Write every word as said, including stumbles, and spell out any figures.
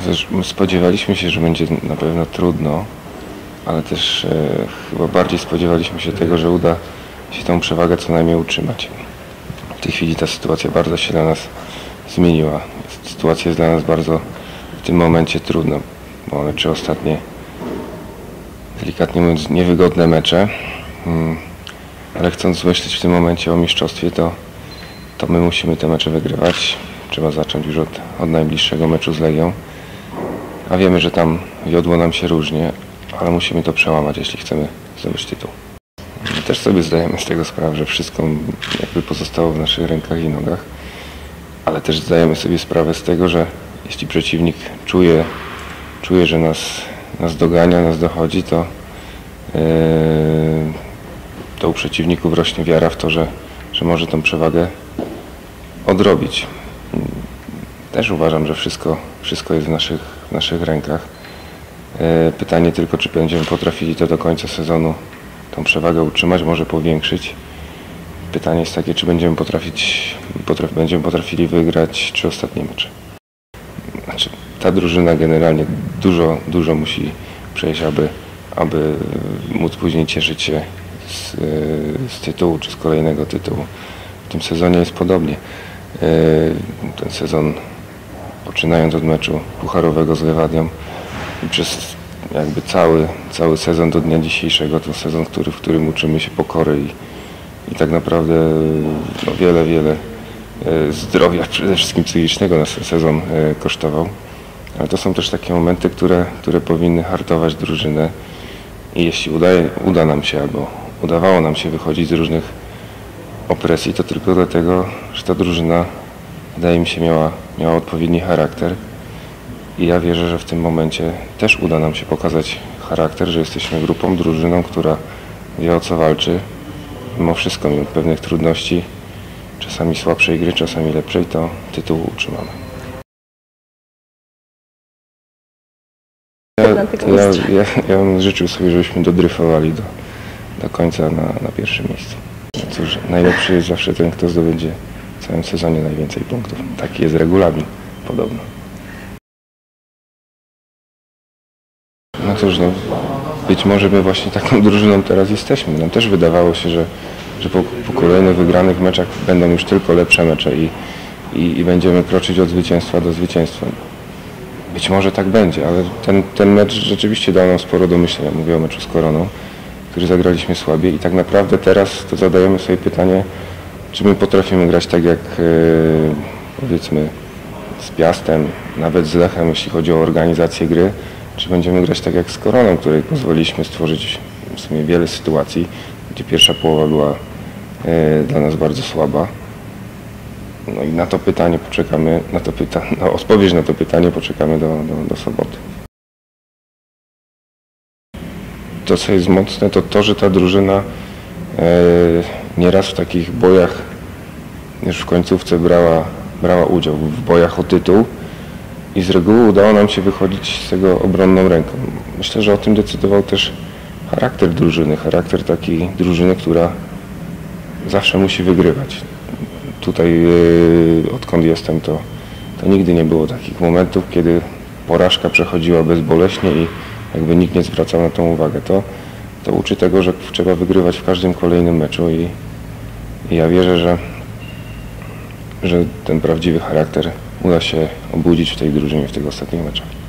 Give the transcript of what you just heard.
Też spodziewaliśmy się, że będzie na pewno trudno, ale też e, chyba bardziej spodziewaliśmy się tego, że uda się tą przewagę co najmniej utrzymać. W tej chwili ta sytuacja bardzo się dla nas zmieniła. Sytuacja jest dla nas bardzo w tym momencie trudna, bo one trzy ostatnie, delikatnie mówiąc, niewygodne mecze, hmm. ale chcąc myśleć w tym momencie o mistrzostwie, to, to my musimy te mecze wygrywać. Trzeba zacząć już od, od najbliższego meczu z Legią. A wiemy, że tam wiodło nam się różnie, ale musimy to przełamać, jeśli chcemy zdobyć tytuł. Też sobie zdajemy z tego sprawę, że wszystko jakby pozostało w naszych rękach i nogach, ale też zdajemy sobie sprawę z tego, że jeśli przeciwnik czuje, czuje że nas, nas dogania, nas dochodzi, to, yy, to u przeciwników rośnie wiara w to, że, że może tą przewagę odrobić. Też uważam, że wszystko, wszystko jest w naszych, w naszych rękach. Pytanie tylko, czy będziemy potrafili to do końca sezonu, tą przewagę utrzymać, może powiększyć. Pytanie jest takie, czy będziemy, potrafić, potraf, będziemy potrafili wygrać trzy ostatnie mecze. Znaczy, ta drużyna generalnie dużo, dużo musi przejść, aby, aby móc później cieszyć się z, z tytułu, czy z kolejnego tytułu. W tym sezonie jest podobnie. Ten sezon, poczynając od meczu pucharowego z Lewadią i przez jakby cały, cały sezon do dnia dzisiejszego, to sezon, który, w którym uczymy się pokory i, i tak naprawdę no, wiele, wiele zdrowia, przede wszystkim psychicznego nas ten sezon kosztował. Ale to są też takie momenty, które, które powinny hartować drużynę i jeśli udaje, uda nam się, albo udawało nam się wychodzić z różnych opresji, to tylko dlatego, że ta drużyna, wydaje mi się, miała, miała odpowiedni charakter i ja wierzę, że w tym momencie też uda nam się pokazać charakter, że jesteśmy grupą, drużyną, która wie, o co walczy. Mimo wszystko, mimo pewnych trudności, czasami słabszej gry, czasami lepszej, to tytuł utrzymamy. Ja, ja, ja, ja bym życzył sobie, żebyśmy dodryfowali do, do końca na, na pierwszym miejscu. Cóż, najlepszy jest zawsze ten, kto zdobędzie w całym sezonie najwięcej punktów. Taki jest regulamin, podobno. No cóż, no, być może my właśnie taką drużyną teraz jesteśmy. Nam też wydawało się, że, że po, po kolejnych wygranych meczach będą już tylko lepsze mecze i, i, i będziemy kroczyć od zwycięstwa do zwycięstwa. Być może tak będzie, ale ten, ten mecz rzeczywiście dał nam sporo do myślenia. Mówię o meczu z Koroną, który zagraliśmy słabiej i tak naprawdę teraz to zadajemy sobie pytanie, czy my potrafimy grać tak jak yy, powiedzmy z Piastem, nawet z Lechem, jeśli chodzi o organizację gry, czy będziemy grać tak jak z Koroną, której pozwoliliśmy stworzyć w sumie wiele sytuacji, gdzie pierwsza połowa była yy, dla nas bardzo słaba. No i na to pytanie poczekamy, na to pyta na odpowiedź na to pytanie poczekamy do, do, do soboty. To, co jest mocne, to to, że ta drużyna e, nieraz w takich bojach już w końcówce brała, brała udział, w bojach o tytuł i z reguły udało nam się wychodzić z tego obronną ręką. Myślę, że o tym decydował też charakter drużyny, charakter takiej drużyny, która zawsze musi wygrywać. Tutaj, e, odkąd jestem, to, to nigdy nie było takich momentów, kiedy porażka przechodziła bezboleśnie i jakby nikt nie zwracał na tą uwagę. To, to uczy tego, że trzeba wygrywać w każdym kolejnym meczu i, i ja wierzę, że, że ten prawdziwy charakter uda się obudzić w tej drużynie w tych ostatnich meczach.